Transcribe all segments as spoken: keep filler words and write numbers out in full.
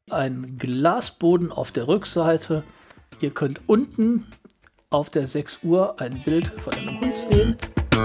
Ein Glasboden auf der Rückseite. Ihr könnt unten auf der sechs Uhr ein Bild von einem Hund sehen.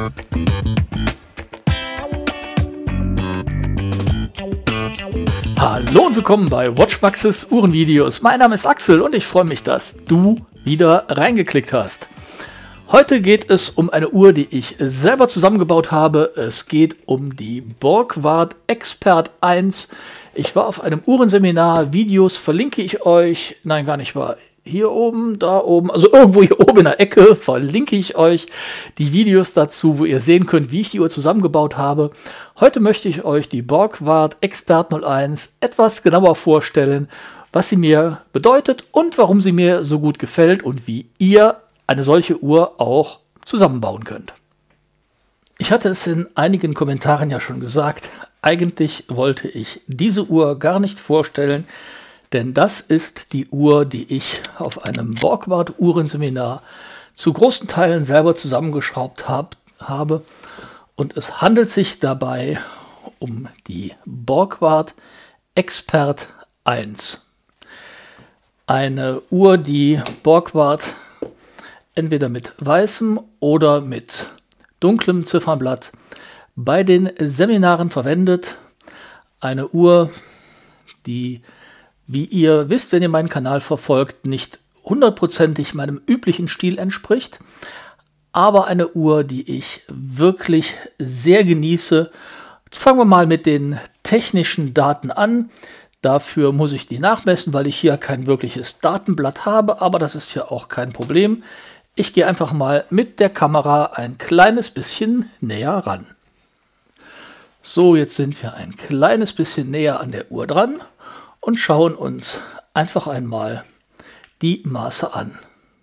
Hallo und willkommen bei Watchmaxes Uhrenvideos. Mein Name ist Axel und ich freue mich, dass du wieder reingeklickt hast. Heute geht es um eine Uhr, die ich selber zusammengebaut habe. Es geht um die Borgward Expert eins. Ich war auf einem Uhrenseminar. Videos verlinke ich euch. Nein, gar nicht wahr. Hier oben, da oben, also irgendwo hier oben in der Ecke verlinke ich euch die Videos dazu, wo ihr sehen könnt, wie ich die Uhr zusammengebaut habe. Heute möchte ich euch die Borgward Expert null eins etwas genauer vorstellen, was sie mir bedeutet und warum sie mir so gut gefällt und wie ihr eine solche Uhr auch zusammenbauen könnt. Ich hatte es in einigen Kommentaren ja schon gesagt, eigentlich wollte ich diese Uhr gar nicht vorstellen, denn das ist die Uhr, die ich auf einem Borgward Uhrenseminar zu großen Teilen selber zusammengeschraubt hab, habe. Und es handelt sich dabei um die Borgward Expert eins. Eine Uhr, die Borgward entweder mit weißem oder mit dunklem Ziffernblatt bei den Seminaren verwendet. Eine Uhr, die, wie ihr wisst, wenn ihr meinen Kanal verfolgt, nicht hundertprozentig meinem üblichen Stil entspricht, aber eine Uhr, die ich wirklich sehr genieße. Jetzt fangen wir mal mit den technischen Daten an. Dafür muss ich die nachmessen, weil ich hier kein wirkliches Datenblatt habe, aber das ist ja auch kein Problem. Ich gehe einfach mal mit der Kamera ein kleines bisschen näher ran. So, jetzt sind wir ein kleines bisschen näher an der Uhr dran und schauen uns einfach einmal die Maße an.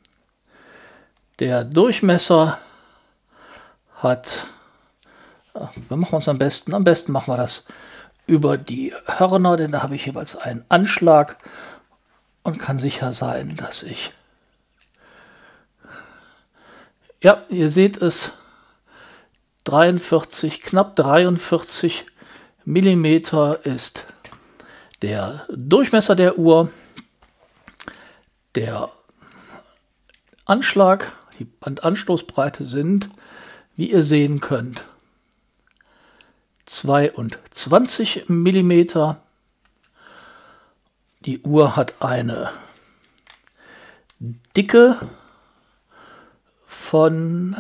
Der Durchmesser hat, wir machen uns am besten, am besten machen wir das über die Hörner, denn da habe ich jeweils einen Anschlag und kann sicher sein, dass ich, ja, ihr seht es, dreiundvierzig, knapp dreiundvierzig Millimeter ist der Durchmesser der Uhr. Der Anschlag, die Bandanstoßbreite sind, wie ihr sehen könnt, zweiundzwanzig Millimeter. Die Uhr hat eine Dicke von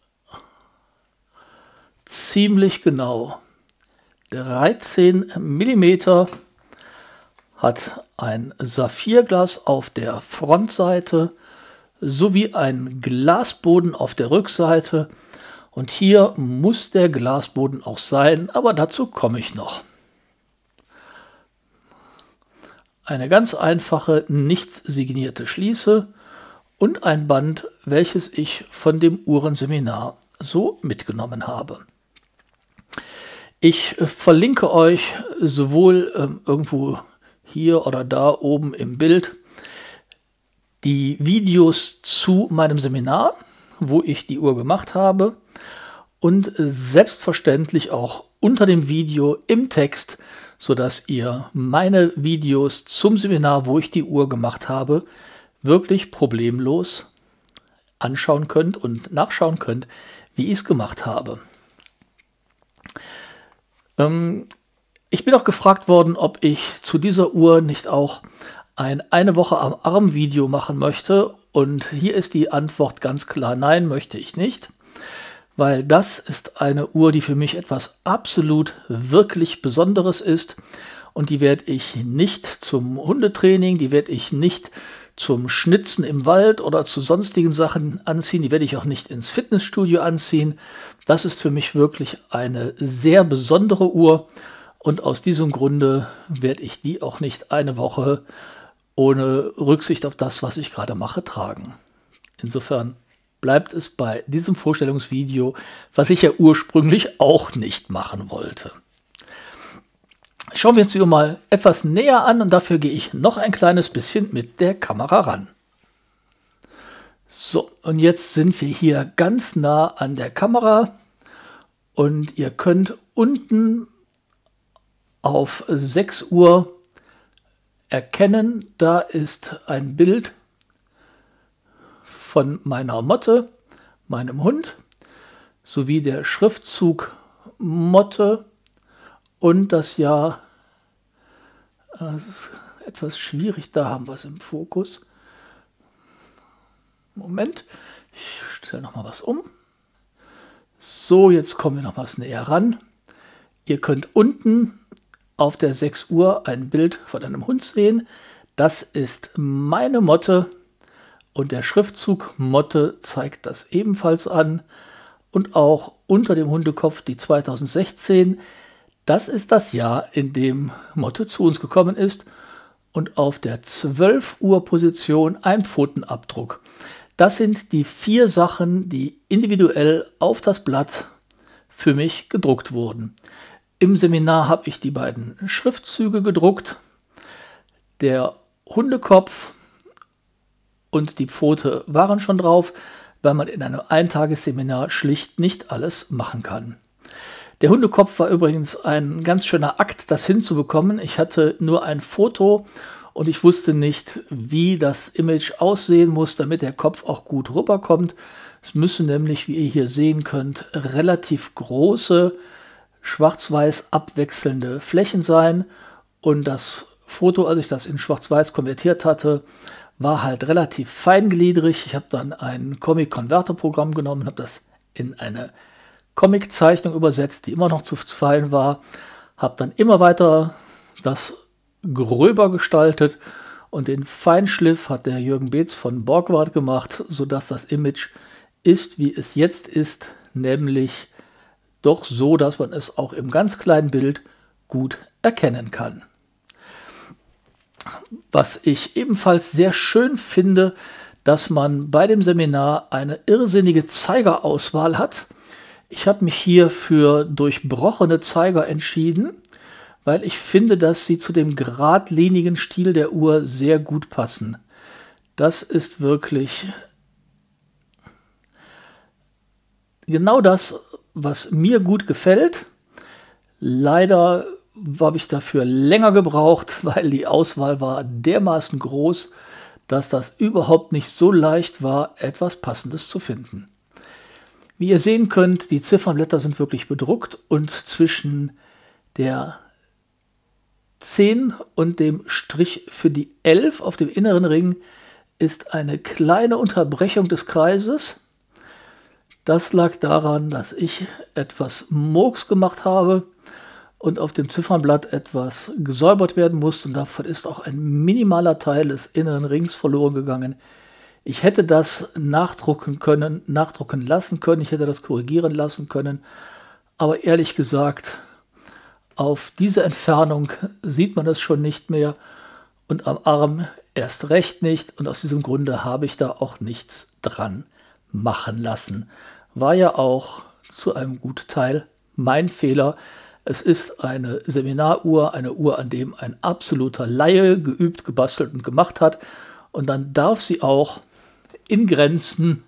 ziemlich genau dreizehn Millimeter, hat ein Saphirglas auf der Frontseite sowie ein Glasboden auf der Rückseite. Und hier muss der Glasboden auch sein, aber dazu komme ich noch. Eine ganz einfache, nicht signierte Schließe und ein Band, welches ich von dem Uhrenseminar so mitgenommen habe. Ich verlinke euch sowohl ähm, irgendwo hier oder da oben im Bild die Videos zu meinem Seminar, wo ich die Uhr gemacht habe, und selbstverständlich auch unter dem Video im Text, sodass ihr meine Videos zum Seminar, wo ich die Uhr gemacht habe, wirklich problemlos anschauen könnt und nachschauen könnt, wie ich es gemacht habe. Ähm, ich bin auch gefragt worden, ob ich zu dieser Uhr nicht auch ein eine Woche am Arm Video machen möchte. Und hier ist die Antwort ganz klar: Nein, möchte ich nicht. Weil das ist eine Uhr, die für mich etwas absolut wirklich Besonderes ist. Und die werde ich nicht zum Hundetraining, die werde ich nicht zum Schnitzen im Wald oder zu sonstigen Sachen anziehen. Die werde ich auch nicht ins Fitnessstudio anziehen. Das ist für mich wirklich eine sehr besondere Uhr. Und aus diesem Grunde werde ich die auch nicht eine Woche ohne Rücksicht auf das, was ich gerade mache, tragen. Insofern bleibt es bei diesem Vorstellungsvideo, was ich ja ursprünglich auch nicht machen wollte. Schauen wir uns die Uhr mal etwas näher an und dafür gehe ich noch ein kleines bisschen mit der Kamera ran. So, und jetzt sind wir hier ganz nah an der Kamera und ihr könnt unten auf sechs Uhr erkennen, da ist ein Bild von meiner Motte, meinem Hund, sowie der Schriftzug Motte und das Jahr. Das ist etwas schwierig, da haben wir es im Fokus. Moment, ich stelle noch mal was um. So, jetzt kommen wir noch was näher ran. Ihr könnt unten auf der sechs Uhr ein Bild von einem Hund sehen. Das ist meine Motte und der Schriftzug Motte zeigt das ebenfalls an. Und auch unter dem Hundekopf die zweitausendsechzehn. Das ist das Jahr, in dem Motte zu uns gekommen ist. Und auf der zwölf Uhr Position ein Pfotenabdruck. Das sind die vier Sachen, die individuell auf das Blatt für mich gedruckt wurden. Im Seminar habe ich die beiden Schriftzüge gedruckt, der Hundekopf und die Pfote waren schon drauf, weil man in einem Eintagesseminar schlicht nicht alles machen kann. Der Hundekopf war übrigens ein ganz schöner Akt, das hinzubekommen. Ich hatte nur ein Foto und ich wusste nicht, wie das Image aussehen muss, damit der Kopf auch gut rüberkommt. Es müssen nämlich, wie ihr hier sehen könnt, relativ große, schwarz-weiß abwechselnde Flächen sein. Und das Foto, als ich das in schwarz-weiß konvertiert hatte, war halt relativ feingliedrig. Ich habe dann ein Comic-Converter-Programm genommen und habe das in eine Comic-Zeichnung übersetzt, die immer noch zu fein war. Habe dann immer weiter das gröber gestaltet und den Feinschliff hat der Jürgen Beetz von Borgward gemacht, sodass das Image ist, wie es jetzt ist, nämlich doch so, dass man es auch im ganz kleinen Bild gut erkennen kann. Was ich ebenfalls sehr schön finde, dass man bei dem Seminar eine irrsinnige Zeigerauswahl hat. Ich habe mich hier für durchbrochene Zeiger entschieden, weil ich finde, dass sie zu dem geradlinigen Stil der Uhr sehr gut passen. Das ist wirklich genau das, was mir gut gefällt. Leider habe ich dafür länger gebraucht, weil die Auswahl war dermaßen groß, dass das überhaupt nicht so leicht war, etwas Passendes zu finden. Wie ihr sehen könnt, die Ziffernblätter sind wirklich bedruckt und zwischen der zehn und dem Strich für die elf auf dem inneren Ring ist eine kleine Unterbrechung des Kreises. Das lag daran, dass ich etwas Murks gemacht habe und auf dem Ziffernblatt etwas gesäubert werden musste und davon ist auch ein minimaler Teil des inneren Rings verloren gegangen. Ich hätte das nachdrucken können, nachdrucken lassen können, ich hätte das korrigieren lassen können, aber ehrlich gesagt, auf diese Entfernung sieht man es schon nicht mehr und am Arm erst recht nicht und aus diesem Grunde habe ich da auch nichts dran machen lassen. War ja auch zu einem guten Teil mein Fehler. Es ist eine Seminaruhr, eine Uhr, an dem ein absoluter Laie geübt, gebastelt und gemacht hat und dann darf sie auch in Grenzen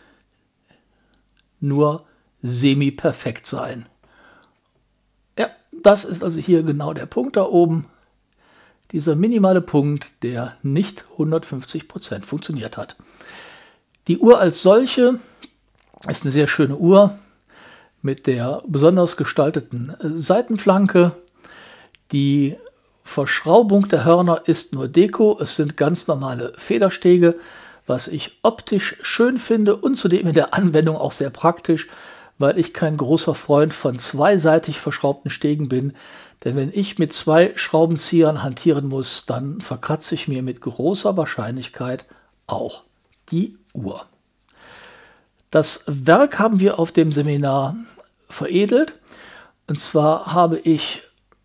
nur semi-perfekt sein. Ja, das ist also hier genau der Punkt da oben. Dieser minimale Punkt, der nicht hundertfünfzig Prozent funktioniert hat. Die Uhr als solche ist eine sehr schöne Uhr mit der besonders gestalteten Seitenflanke. Die Verschraubung der Hörner ist nur Deko. Es sind ganz normale Federstege, was ich optisch schön finde und zudem in der Anwendung auch sehr praktisch, weil ich kein großer Freund von zweiseitig verschraubten Stegen bin. Denn wenn ich mit zwei Schraubenziehern hantieren muss, dann verkratze ich mir mit großer Wahrscheinlichkeit auch die Uhr. Das Werk haben wir auf dem Seminar veredelt. Und zwar habe ich,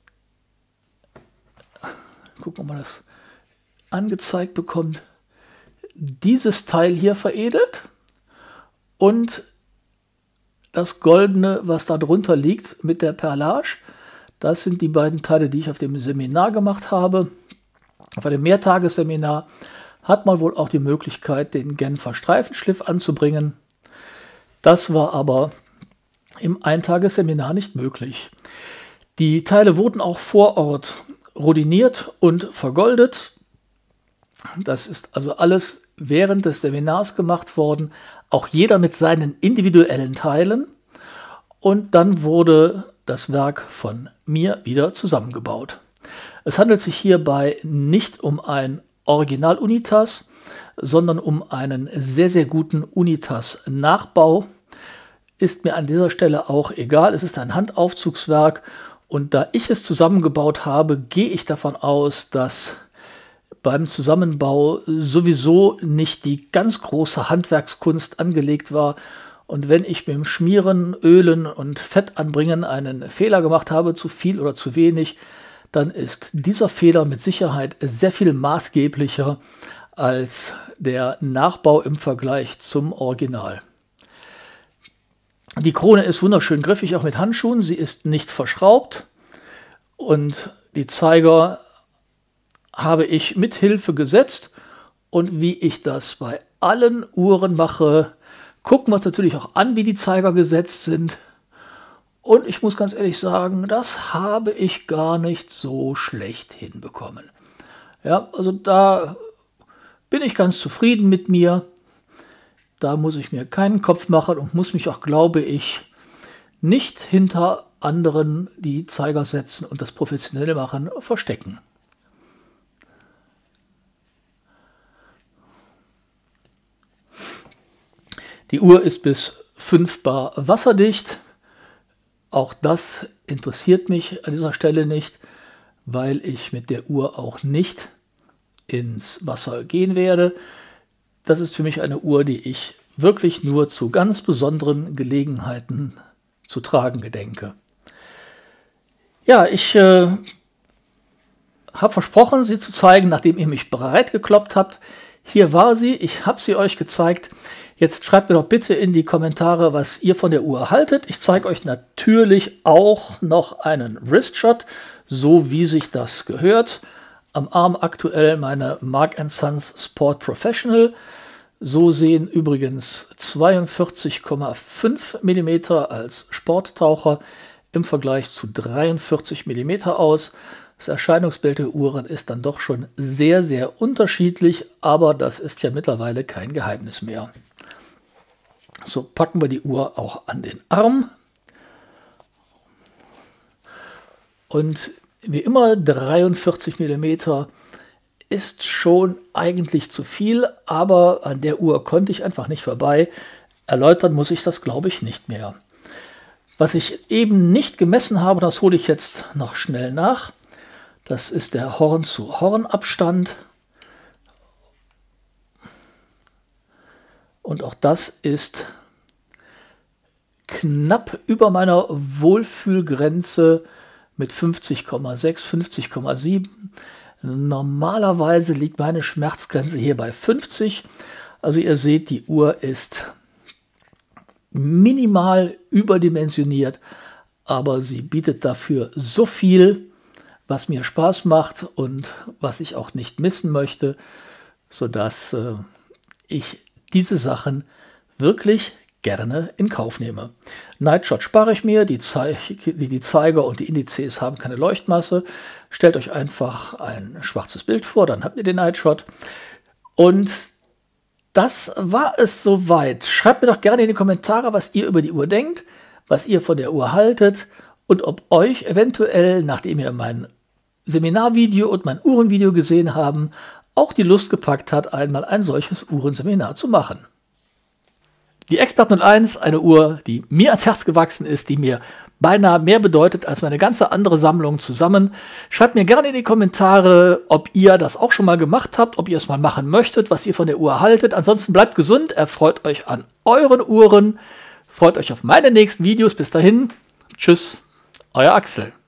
gucken, ob man das angezeigt bekommt, dieses Teil hier veredelt und das Goldene, was da drunter liegt mit der Perlage. Das sind die beiden Teile, die ich auf dem Seminar gemacht habe. Auf einem Mehrtagesseminar hat man wohl auch die Möglichkeit, den Genfer Streifenschliff anzubringen. Das war aber im Eintagesseminar nicht möglich. Die Teile wurden auch vor Ort rodiniert und vergoldet. Das ist also alles während des Seminars gemacht worden, auch jeder mit seinen individuellen Teilen. Und dann wurde das Werk von mir wieder zusammengebaut. Es handelt sich hierbei nicht um ein Original-Unitas, sondern um einen sehr, sehr guten Unitas-Nachbau. Ist mir an dieser Stelle auch egal. Es ist ein Handaufzugswerk und da ich es zusammengebaut habe, gehe ich davon aus, dass beim Zusammenbau sowieso nicht die ganz große Handwerkskunst angelegt war. Und wenn ich beim Schmieren, Ölen und Fett anbringen einen Fehler gemacht habe, zu viel oder zu wenig, dann ist dieser Fehler mit Sicherheit sehr viel maßgeblicher als der Nachbau im Vergleich zum Original. Die Krone ist wunderschön griffig, auch mit Handschuhen. Sie ist nicht verschraubt und die Zeiger habe ich mit Hilfe gesetzt. Und wie ich das bei allen Uhren mache, gucken wir uns natürlich auch an, wie die Zeiger gesetzt sind. Und ich muss ganz ehrlich sagen, das habe ich gar nicht so schlecht hinbekommen. Ja, also da bin ich ganz zufrieden mit mir. Da muss ich mir keinen Kopf machen und muss mich auch, glaube ich, nicht hinter anderen, die Zeiger setzen und das professionell machen, verstecken. Die Uhr ist bis fünf bar wasserdicht. Auch das interessiert mich an dieser Stelle nicht, weil ich mit der Uhr auch nicht ins Wasser gehen werde. Das ist für mich eine Uhr, die ich wirklich nur zu ganz besonderen Gelegenheiten zu tragen gedenke. Ja, ich äh, habe versprochen, sie zu zeigen, nachdem ihr mich bereit gekloppt habt. Hier war sie, ich habe sie euch gezeigt. Jetzt schreibt mir doch bitte in die Kommentare, was ihr von der Uhr haltet. Ich zeige euch natürlich auch noch einen Wristshot, so wie sich das gehört. Am Arm aktuell meine Mark and Sons Sport Professional. So sehen übrigens zweiundvierzig Komma fünf Millimeter als Sporttaucher im Vergleich zu dreiundvierzig Millimeter aus. Das Erscheinungsbild der Uhren ist dann doch schon sehr, sehr unterschiedlich, aber das ist ja mittlerweile kein Geheimnis mehr. So, packen wir die Uhr auch an den Arm. Und wie immer, dreiundvierzig Millimeter ist schon eigentlich zu viel, aber an der Uhr konnte ich einfach nicht vorbei. Erläutern muss ich das, glaube ich, nicht mehr. Was ich eben nicht gemessen habe, das hole ich jetzt noch schnell nach. Das ist der Horn-zu-Horn-Abstand. Und auch das ist knapp über meiner Wohlfühlgrenze mit fünfzig Komma sechs, fünfzig Komma sieben. Normalerweise liegt meine Schmerzgrenze hier bei fünfzig. Also ihr seht, die Uhr ist minimal überdimensioniert, aber sie bietet dafür so viel, was mir Spaß macht und was ich auch nicht missen möchte, sodass äh, ich diese Sachen wirklich gerne in Kauf nehme. Nightshot spare ich mir, die, Zei die, die Zeiger und die Indizes haben keine Leuchtmasse. Stellt euch einfach ein schwarzes Bild vor, dann habt ihr den Nightshot. Und das war es soweit. Schreibt mir doch gerne in die Kommentare, was ihr über die Uhr denkt, was ihr von der Uhr haltet und ob euch eventuell, nachdem ihr mein Seminarvideo und mein Uhrenvideo gesehen haben, auch die Lust gepackt hat, einmal ein solches Uhrenseminar zu machen. Die Expert null eins, eine Uhr, die mir ans Herz gewachsen ist, die mir beinahe mehr bedeutet als meine ganze andere Sammlung zusammen. Schreibt mir gerne in die Kommentare, ob ihr das auch schon mal gemacht habt, ob ihr es mal machen möchtet, was ihr von der Uhr haltet. Ansonsten bleibt gesund, erfreut euch an euren Uhren, freut euch auf meine nächsten Videos. Bis dahin, tschüss, euer Axel.